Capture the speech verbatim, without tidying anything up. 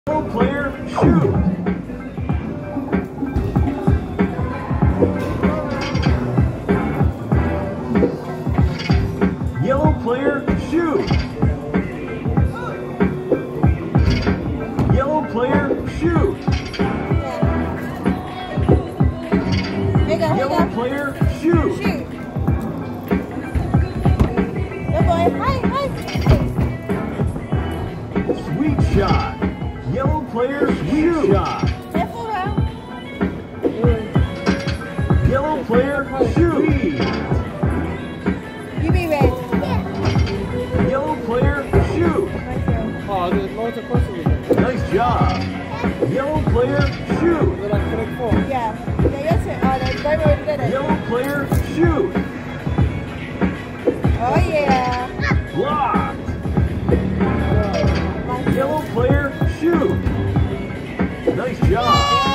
Yellow player, shoot! Yellow player, shoot! Yellow player, shoot! Yeah. Yellow player, shoot! Shoot! Good boy. Hi, hi. Sweet shot! Yellow player, sweet shot! Careful now. Yellow player, shoot! You be red. Yellow player, shoot! Oh, there's loads of questions. Nice job! Yellow player, shoot! They're like correct four. Yeah. Yeah, yes, sir. Oh, that's very well did it. Yellow player, shoot! Oh, yeah. Blocked! Yellow player, shoot! Nice job!